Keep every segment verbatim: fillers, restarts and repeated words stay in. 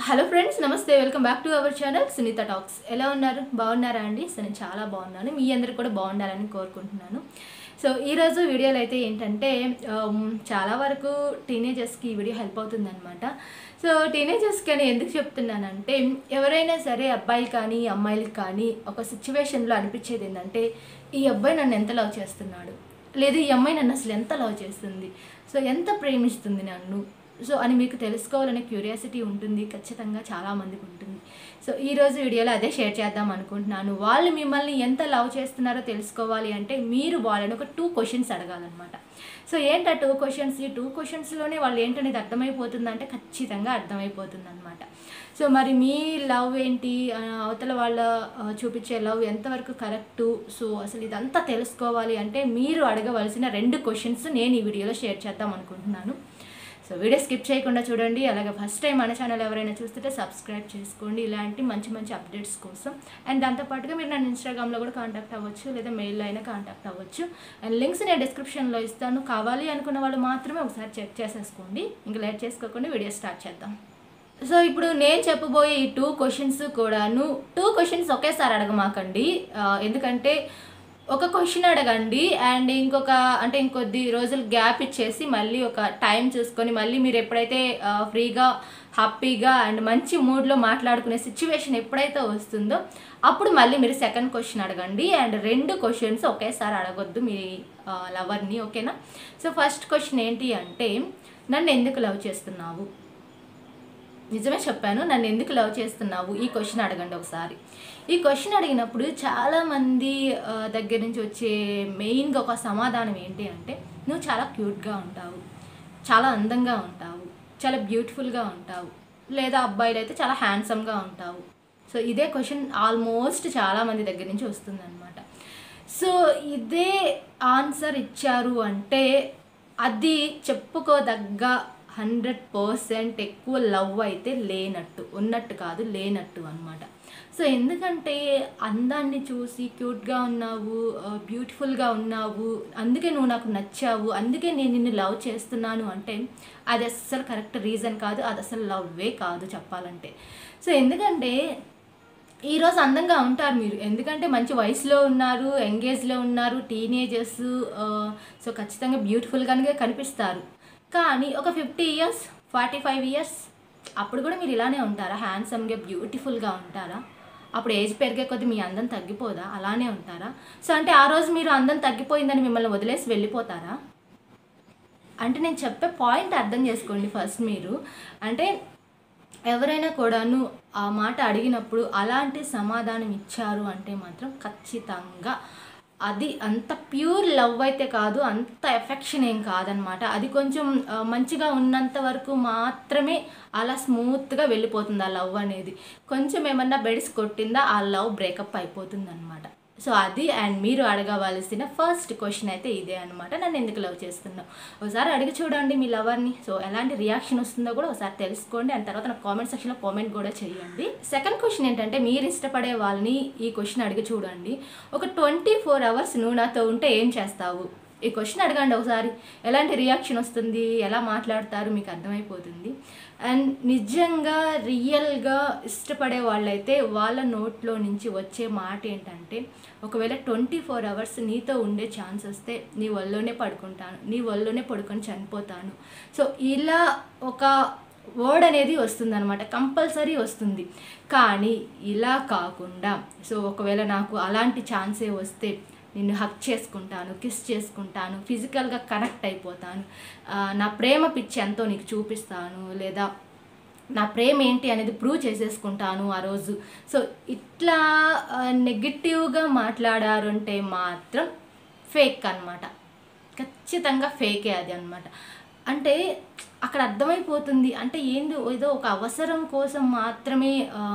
Hello friends, నమస్తే. Welcome back to our channel Sunitha talks. ఎలా ఉన్నారు? బాగున్నారా అండి? సో నేను చాలా బాగున్నాను. మీ అందరూ కూడా బాగుండాలని కోరుకుంటున్నాను. సో ఈరోజు వీడియోలో అయితే ఏంటంటే చాలా వరకు టీనేజర్స్కి ఈ వీడియో హెల్ప్ అవుతుందన్నమాట. సో టీనేజర్స్కి అని ఎందుకు చెప్తున్నానంటే, ఎవరైనా సరే అబ్బాయిలు కానీ అమ్మాయిలు కానీ ఒక సిచ్యువేషన్లో అనిపించేది ఏంటంటే, ఈ అబ్బాయి నన్ను ఎంత లవ్ చేస్తున్నాడు, లేదు ఈ అమ్మాయి నన్ను అసలు ఎంత లవ్ చేస్తుంది, సో ఎంత ప్రేమిస్తుంది నన్ను, సో అని మీకు తెలుసుకోవాలనే క్యూరియాసిటీ ఉంటుంది, ఖచ్చితంగా చాలామందికి ఉంటుంది. సో ఈరోజు వీడియోలో అదే షేర్ చేద్దాం అనుకుంటున్నాను. వాళ్ళు మిమ్మల్ని ఎంత లవ్ చేస్తున్నారో తెలుసుకోవాలి అంటే మీరు వాళ్ళని ఒక టూ క్వశ్చన్స్ అడగాలన్నమాట. సో ఏంటి ఆ టూ క్వశ్చన్స్? ఈ టూ క్వశ్చన్స్లోనే వాళ్ళు ఏంటనేది అర్థమైపోతుందంటే ఖచ్చితంగా అర్థమైపోతుంది అనమాట. సో మరి మీ లవ్ ఏంటి, అవతల వాళ్ళ చూపించే లవ్ ఎంతవరకు కరెక్టు, సో అసలు ఇదంతా తెలుసుకోవాలి అంటే మీరు అడగవలసిన రెండు క్వశ్చన్స్ నేను ఈ వీడియోలో షేర్ చేద్దాం అనుకుంటున్నాను. సో వీడియో స్కిప్ చేయకుండా చూడండి. అలాగే ఫస్ట్ టైం మన ఛానల్ ఎవరైనా చూస్తుంటే సబ్స్క్రైబ్ చేసుకోండి ఇలాంటి మంచి మంచి అప్డేట్స్ కోసం. అండ్ దాంతోపాటుగా మీరు నన్ను ఇన్స్టాగ్రామ్లో కూడా కాంటాక్ట్ అవ్వచ్చు, లేదా మెయిల్లో అయినా కాంటాక్ట్ అవ్వచ్చు. అండ్ లింక్స్ నేను డిస్క్రిప్షన్లో ఇస్తాను. కావాలి అనుకున్న వాళ్ళు మాత్రమే ఒకసారి చెక్ చేసేసుకోండి. ఇంకా లేట్ చేసుకోకుండా వీడియో స్టార్ట్ చేద్దాం. సో ఇప్పుడు నేను చెప్పబోయే ఈ టూ క్వశ్చన్స్ కూడాను టూ క్వశ్చన్స్ ఒకేసారి అడగమాకండి. ఎందుకంటే ఒక క్వశ్చన్ అడగండి అండ్ ఇంకొక అంటే ఇంకొద్ది రోజులు గ్యాప్ ఇచ్చేసి మళ్ళీ ఒక టైం చూసుకొని మళ్ళీ మీరు ఎప్పుడైతే ఫ్రీగా హ్యాపీగా అండ్ మంచి మూడ్లో మాట్లాడుకునే సిచ్యువేషన్ ఎప్పుడైతే వస్తుందో అప్పుడు మళ్ళీ మీరు సెకండ్ క్వశ్చన్ అడగండి. అండ్ రెండు క్వశ్చన్స్ ఒకేసారి అడగొద్దు మీ లవర్ని, ఓకేనా? సో ఫస్ట్ క్వశ్చన్ ఏంటి అంటే, నన్ను ఎందుకు లవ్ చేస్తున్నావు? నిజమే చెప్పాను, నన్ను ఎందుకు లవ్ చేస్తున్నావు, ఈ క్వశ్చన్ అడగండి ఒకసారి. ఈ క్వశ్చన్ అడిగినప్పుడు చాలామంది దగ్గర నుంచి వచ్చే మెయిన్గా ఒక సమాధానం ఏంటి అంటే, నువ్వు చాలా క్యూట్గా ఉంటావు, చాలా అందంగా ఉంటావు, చాలా బ్యూటిఫుల్గా ఉంటావు, లేదా అబ్బాయిలు అయితే చాలా హ్యాండ్సమ్గా ఉంటావు. సో ఇదే క్వశ్చన్ ఆల్మోస్ట్ చాలామంది దగ్గర నుంచి వస్తుందన్నమాట. సో ఇదే ఆన్సర్ ఇచ్చారు అంటే అది చెప్పుకోదగ్గ హండ్రెడ్ పర్సెంట్ ఎక్కువ లవ్ అయితే లేనట్టు, ఉన్నట్టు కాదు లేనట్టు అనమాట. సో ఎందుకంటే అందాన్ని చూసి క్యూట్గా ఉన్నావు, బ్యూటిఫుల్గా ఉన్నావు, అందుకే నువ్వు నాకు నచ్చావు, అందుకే నేను నిన్ను లవ్ చేస్తున్నాను అంటే అది అస్సలు కరెక్ట్ రీజన్ కాదు, అది అసలు లవ్వే కాదు చెప్పాలంటే. సో ఎందుకంటే ఈరోజు అందంగా ఉంటారు మీరు, ఎందుకంటే మంచి వయసులో ఉన్నారు, ఎంగేజ్లో ఉన్నారు, టీనేజర్స్, సో ఖచ్చితంగా బ్యూటిఫుల్గానే కనిపిస్తారు. కానీ ఒక fifty years forty five years అప్పుడు కూడా మీరు ఇలానే ఉంటారా? హ్యాండ్సమ్గా బ్యూటిఫుల్గా ఉంటారా? అప్పుడు ఏజ్ పెరిగే కొద్దీ మీ అందం తగ్గిపోదా? అలానే ఉంటారా? సో అంటే ఆ రోజు మీరు అందం తగ్గిపోయిందని మిమ్మల్ని వదిలేసి వెళ్ళిపోతారా? అంటే నేను చెప్పే పాయింట్ అర్థం చేసుకోండి ఫస్ట్ మీరు. అంటే ఎవరైనా కూడాను ఆ మాట అడిగినప్పుడు అలాంటి సమాధానం ఇచ్చారు అంటే మాత్రం ఖచ్చితంగా అది అంత ప్యూర్ లవ్ అయితే కాదు, అంత ఎఫెక్షన్ ఏం కాదనమాట. అది కొంచెం మంచిగా ఉన్నంత వరకు మాత్రమే అలా స్మూత్గా వెళ్ళిపోతుంది ఆ లవ్ అనేది. కొంచెం ఏమన్నా బెడిసి కొట్టిందా ఆ లవ్ బ్రేకప్ అయిపోతుంది అనమాట. సో అది అండ్ మీరు అడగవలసిన ఫస్ట్ క్వశ్చన్ అయితే ఇదే అనమాట, నన్ను ఎందుకు లవ్ చేస్తున్నావు. ఒకసారి అడిగి చూడండి మీ లవర్ని. సో ఎలాంటి రియాక్షన్ వస్తుందో కూడా ఒకసారి తెలుసుకోండి. అండ్ తర్వాత నాకు కామెంట్ సెక్షన్లో కామెంట్ కూడా చేయండి. సెకండ్ క్వశ్చన్ ఏంటంటే, మీరు ఇష్టపడే వాళ్ళని ఈ క్వశ్చన్ అడిగి చూడండి. ఒక ట్వంటీ ఫోర్ అవర్స్ నువ్వు నాతో ఉంటే ఏం చేస్తావు? ఈ క్వశ్చన్ అడగండి ఒకసారి. ఎలాంటి రియాక్షన్ వస్తుంది, ఎలా మాట్లాడతారు మీకు అర్థమైపోతుంది. అండ్ నిజంగా రియల్గా ఇష్టపడే వాళ్ళైతే వాళ్ళ నోట్లో నుంచి వచ్చే మాట ఏంటంటే, ఒకవేళ ట్వంటీ ఫోర్ అవర్స్ నీతో ఉండే ఛాన్స్ వస్తే నీ ఒళ్ళోనే పడుకుంటాను, నీ ఒళ్ళోనే పడుకొని చనిపోతాను. సో ఇలా ఒక వర్డ్ అనేది వస్తుందన్నమాట, కంపల్సరీ వస్తుంది. కానీ ఇలా కాకుండా, సో ఒకవేళ నాకు అలాంటి ఛాన్సే వస్తే నిన్ను హక్ చేసుకుంటాను, కిస్ చేసుకుంటాను, ఫిజికల్గా కనెక్ట్ అయిపోతాను, నా ప్రేమ పిచ్చి ఎంతో నీకు చూపిస్తాను, లేదా నా ప్రేమ ఏంటి అనేది ప్రూవ్ చేసేసుకుంటాను ఆ రోజు. సో ఇట్లా నెగిటివ్గా మాట్లాడారంటే మాత్రం ఫేక్ అనమాట, ఖచ్చితంగా ఫేకే అది అనమాట. అంటే అక్కడ అర్థమైపోతుంది అంటే ఏంది, ఏదో ఒక అవసరం కోసం మాత్రమే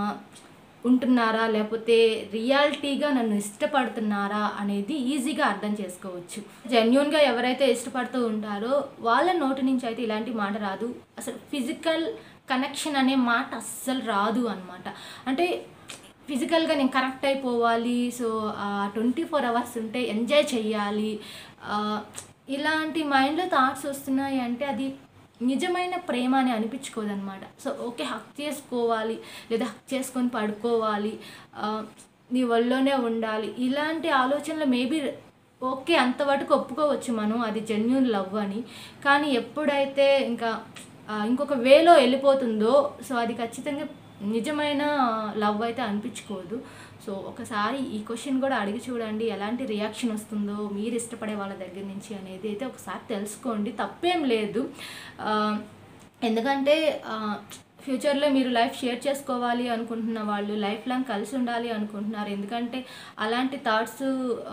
ఉంటున్నారా, లేకపోతే రియాలిటీగా నన్ను ఇష్టపడుతున్నారా అనేది ఈజీగా అర్థం చేసుకోవచ్చు. జెన్యూన్గా ఎవరైతే ఇష్టపడుతూ ఉంటారో వాళ్ళ నోటి నుంచి అయితే ఇలాంటి మాట రాదు. అసలు ఫిజికల్ కనెక్షన్ అనే మాట అస్సలు రాదు అనమాట. అంటే ఫిజికల్గా నేను కనెక్ట్ అయిపోవాలి, సో ట్వంటీ ఫోర్ అవర్స్ ఉంటే ఎంజాయ్ చెయ్యాలి, ఇలాంటి మైండ్లో థాట్స్ వస్తున్నాయి అంటే అది నిజమైన ప్రేమ అని అనిపించుకోదనమాట. సో ఓకే, హక్ చేసుకోవాలి లేదా హక్ చేసుకొని పడుకోవాలి, నీ ఒళ్ళోనే ఉండాలి, ఇలాంటి ఆలోచనలు మేబీ ఓకే అంతవరకు ఒప్పుకోవచ్చు మనం, అది జెన్యూన్ లవ్ అని. కానీ ఎప్పుడైతే ఇంకా ఇంకొక వేలో వెళ్ళిపోతుందో సో అది ఖచ్చితంగా నిజమైన లవ్ అయితే అనిపించుకోదు. సో ఒకసారి ఈ క్వశ్చన్ కూడా అడిగి చూడండి, ఎలాంటి రియాక్షన్ వస్తుందో మీరు ఇష్టపడే వాళ్ళ దగ్గర నుంచి అనేది అయితే ఒకసారి తెలుసుకోండి, తప్పేం లేదు. ఎందుకంటే ఫ్యూచర్లో మీరు లైఫ్ షేర్ చేసుకోవాలి అనుకుంటున్న వాళ్ళు లైఫ్ లాంగ్ కలిసి ఉండాలి అనుకుంటున్నారు. ఎందుకంటే అలాంటి థాట్స్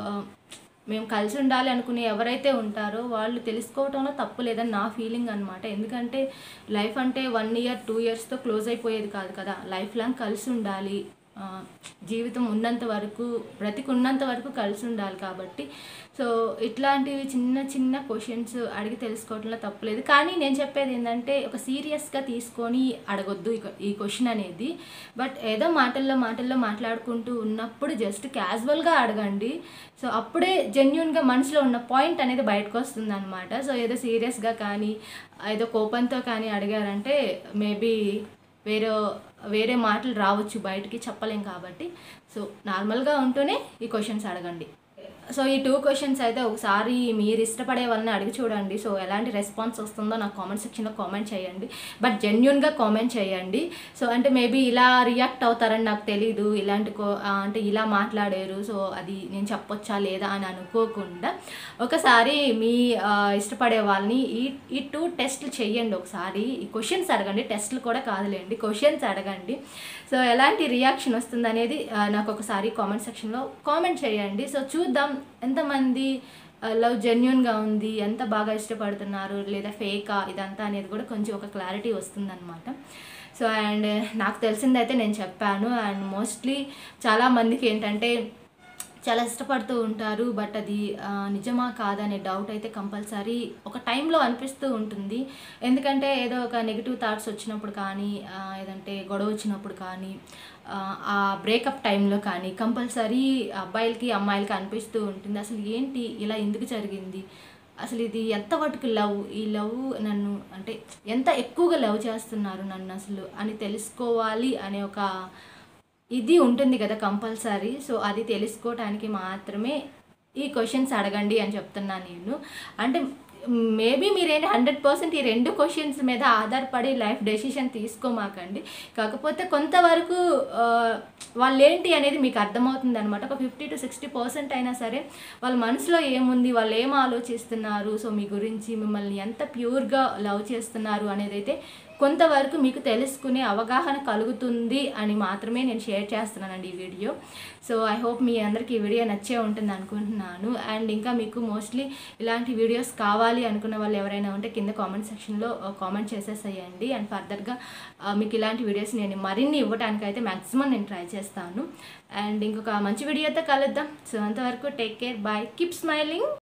మేము కలిసి ఉండాలి అనుకుని ఎవరైతే ఉంటారో వాళ్ళు తెలుసుకోవటంలో తప్పు లేదని నా ఫీలింగ్ అనమాట. ఎందుకంటే లైఫ్ అంటే వన్ ఇయర్ టూ ఇయర్స్తో క్లోజ్ అయిపోయేది కాదు కదా, లైఫ్ లాంగ్ కలిసి ఉండాలి, జీవితం ఉన్నంత వరకు బ్రతికున్నంత వరకు కలిసి ఉండాలి. కాబట్టి సో ఇట్లాంటివి చిన్న చిన్న క్వశ్చన్స్ అడిగి తెలుసుకోవడంలో తప్పలేదు. కానీ నేను చెప్పేది ఏంటంటే ఒక సీరియస్గా తీసుకొని అడగొద్దు ఈ క్వశ్చన్ అనేది. బట్ ఏదో మాటల్లో మాటల్లో మాట్లాడుకుంటూ ఉన్నప్పుడు జస్ట్ క్యాజువల్గా అడగండి. సో అప్పుడే జెన్యూన్గా మనసులో ఉన్న పాయింట్ అనేది బయటకు వస్తుంది అనమాట. సో ఏదో సీరియస్గా కానీ ఏదో కోపంతో కానీ అడిగారంటే మేబీ వేరే వేరే మాటలు రావచ్చు, బయటికి చెప్పలేం. కాబట్టి సో నార్మల్గా ఉంటూనే ఈ క్వశ్చన్స్ అడగండి. సో ఈ టూ క్వశ్చన్స్ అయితే ఒకసారి మీరు ఇష్టపడే వాళ్ళని అడిగి చూడండి. సో ఎలాంటి రెస్పాన్స్ వస్తుందో నాకు కామెంట్ సెక్షన్లో కామెంట్ చేయండి, బట్ జెన్యూన్గా కామెంట్ చేయండి. సో అంటే మేబీ ఇలా రియాక్ట్ అవుతారని నాకు తెలీదు, ఇలాంటి కో అంటే ఇలా మాట్లాడారు సో అది నేను చెప్పొచ్చా లేదా అని అనుకోకుండా ఒకసారి మీ ఇష్టపడే వాళ్ళని ఈ ఈ టూ టెస్ట్లు చేయండి. ఒకసారి ఈ క్వశ్చన్స్ అడగండి, టెస్ట్లు కూడా కాదులేండి, క్వశ్చన్స్ అడగండి. సో ఎలాంటి రియాక్షన్ వస్తుంది అనేది నాకు ఒకసారి కామెంట్ సెక్షన్లో కామెంట్ చేయండి. సో చూద్దాం ఎంతమంది లవ్ జెన్యూన్గా ఉంది, ఎంత బాగా ఇష్టపడుతున్నారు లేదా ఫేకా ఇదంతా అనేది కూడా కొంచెం ఒక క్లారిటీ వస్తుందన్నమాట. సో అండ్ నాకు తెలిసిందైతే నేను చెప్పాను. అండ్ మోస్ట్లీ చాలామందికి ఏంటంటే చాలా ఇష్టపడుతూ ఉంటారు, బట్ అది నిజమా కాదనే డౌట్ అయితే కంపల్సరీ ఒక టైంలో అనిపిస్తూ ఉంటుంది. ఎందుకంటే ఏదో ఒక నెగిటివ్ థాట్స్ వచ్చినప్పుడు కానీ ఏదంటే గొడవ వచ్చినప్పుడు కానీ ఆ బ్రేకప్ టైంలో కానీ కంపల్సరీ అబ్బాయిలకి అమ్మాయిలకి అనిపిస్తూ ఉంటుంది, అసలు ఏంటి ఇలా ఎందుకు జరిగింది, అసలు ఇది ఎంతవరకు లవ్, ఈ లవ్ నన్ను అంటే ఎంత ఎక్కువగా లవ్ చేస్తున్నారు నన్ను అసలు అని తెలుసుకోవాలి అనే ఒక ఇది ఉంటుంది కదా కంపల్సరీ. సో అది తెలుసుకోవటానికి మాత్రమే ఈ క్వశ్చన్స్ అడగండి అని చెప్తున్నాను నేను. అంటే మేబీ మీరేంటి హండ్రెడ్ పర్సెంట్ ఈ రెండు క్వశ్చన్స్ మీద ఆధారపడి లైఫ్ డెసిషన్ తీసుకోమాకండి. కాకపోతే కొంతవరకు వాళ్ళు ఏంటి అనేది మీకు అర్థమవుతుంది అనమాట. ఒక ఫిఫ్టీ టు సిక్స్టీ పర్సెంట్ అయినా సరే వాళ్ళ మనసులో ఏముంది, వాళ్ళు ఏం ఆలోచిస్తున్నారు, సో మీ గురించి మిమ్మల్ని ఎంత ప్యూర్గా లవ్ చేస్తున్నారు అనేది అయితే కొంతవరకు మీకు తెలుసుకునే అవగాహన కలుగుతుంది అని మాత్రమే నేను షేర్ చేస్తున్నానండి ఈ వీడియో. సో ఐ హోప్ మీ అందరికీ ఈ వీడియో నచ్చే ఉంటుంది అనుకుంటున్నాను. అండ్ ఇంకా మీకు మోస్ట్లీ ఇలాంటి వీడియోస్ కావాలి అనుకున్న వాళ్ళు ఎవరైనా ఉంటే కింద కామెంట్ సెక్షన్లో కామెంట్ చేసేసేయండి. అండ్ ఫర్దర్గా మీకు ఇలాంటి వీడియోస్ నేను మరిన్ని ఇవ్వడానికి అయితే మ్యాక్సిమం నేను ట్రై చేస్తాను. అండ్ ఇంకొక మంచి వీడియోతో కలుద్దాం. సో అంతవరకు take care, bye, keep smiling.